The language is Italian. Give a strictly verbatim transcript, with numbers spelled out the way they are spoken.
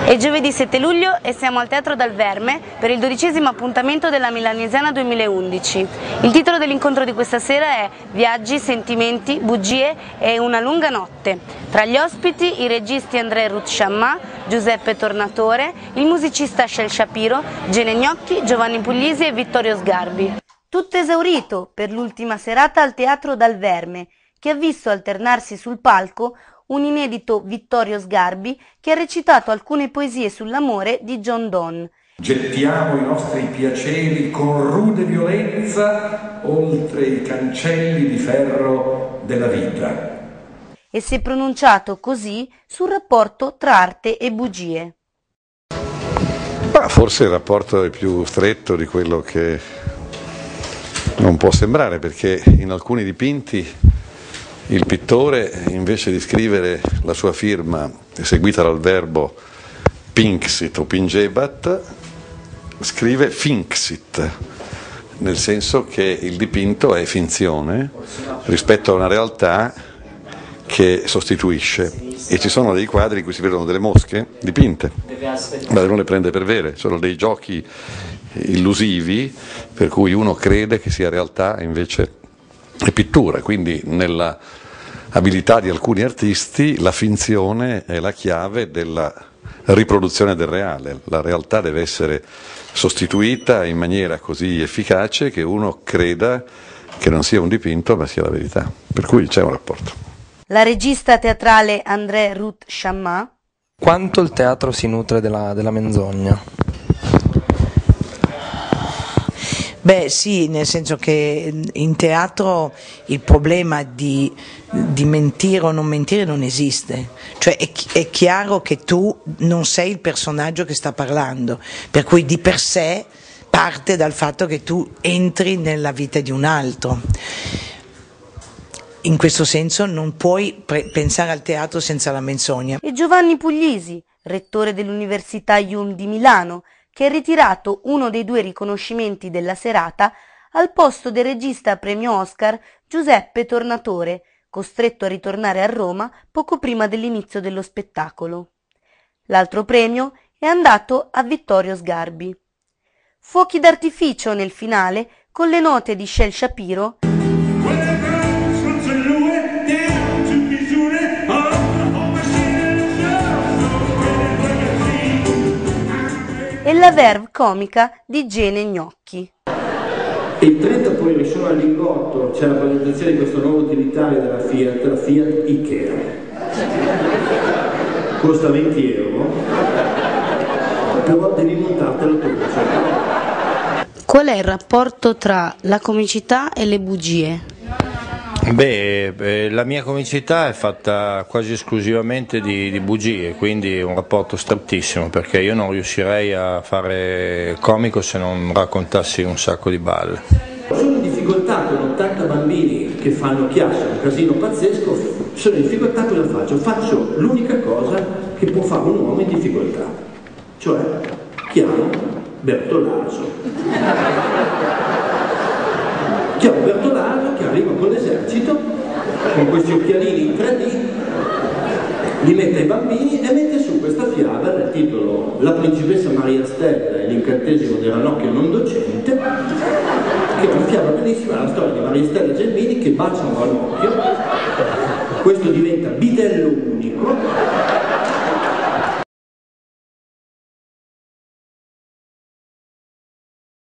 È giovedì sette luglio e siamo al Teatro Dal Verme per il dodicesimo appuntamento della Milanesiana duemilaundici. Il titolo dell'incontro di questa sera è Viaggi, sentimenti, bugie e una lunga notte. Tra gli ospiti i registi André Ruth Chammah, Giuseppe Tornatore, il musicista Shel Shapiro, Gene Gnocchi, Giovanni Puglisi e Vittorio Sgarbi. Tutto esaurito per l'ultima serata al Teatro Dal Verme, che ha visto alternarsi sul palco un inedito Vittorio Sgarbi che ha recitato alcune poesie sull'amore di John Donne. Gettiamo i nostri piaceri con rude violenza oltre i cancelli di ferro della vita. E si è pronunciato così sul rapporto tra arte e bugie. Ma forse il rapporto è più stretto di quello che non può sembrare, perché in alcuni dipinti il pittore, invece di scrivere la sua firma seguita dal verbo pinxit o pingebat, scrive finxit, nel senso che il dipinto è finzione rispetto a una realtà che sostituisce. E ci sono dei quadri in cui si vedono delle mosche dipinte, ma non le prende per vere, sono dei giochi illusivi per cui uno crede che sia realtà e invece è pittura. Quindi nella abilità di alcuni artisti la finzione è la chiave della riproduzione del reale. La realtà deve essere sostituita in maniera così efficace che uno creda che non sia un dipinto ma sia la verità, per cui c'è un rapporto. La regista teatrale André Ruth Chammah. Quanto il teatro si nutre della, della menzogna? Beh sì, nel senso che in teatro il problema di, di mentire o non mentire non esiste, cioè è, è chiaro che tu non sei il personaggio che sta parlando, per cui di per sé parte dal fatto che tu entri nella vita di un altro. In questo senso non puoi pensare al teatro senza la menzogna. E Giovanni Puglisi, rettore dell'Università Yulm di Milano, che ha ritirato uno dei due riconoscimenti della serata al posto del regista premio Oscar Giuseppe Tornatore, costretto a ritornare a Roma poco prima dell'inizio dello spettacolo. L'altro premio è andato a Vittorio Sgarbi. Fuochi d'artificio nel finale con le note di Shel Shapiro e la verve comica di Gene Gnocchi. Il trenta poi risono al Lingotto, c'è la presentazione di questo nuovo utilitario della Fiat, la Fiat Ikea. Costa venti euro, però devi montartelo tu. Qual è il rapporto tra la comicità e le bugie? Beh, eh, la mia comicità è fatta quasi esclusivamente di, di bugie, quindi è un rapporto strettissimo, perché io non riuscirei a fare comico se non raccontassi un sacco di balle. Sono in difficoltà con ottanta bambini che fanno chiasso, un casino pazzesco, sono in difficoltà, cosa faccio? Faccio l'unica cosa che può fare un uomo in difficoltà, cioè chiamo Bertolaso. Chiamo Bertolaso che arriva con l'esercito, con questi occhialini in tre D, li mette ai bambini e mette su questa fiaba dal titolo La principessa Maria Stella e l'incantesimo del ranocchio non docente, che è una fiaba bellissima, la storia di Maria Stella Gelmini che bacia un ranocchio, questo diventa bidello unico,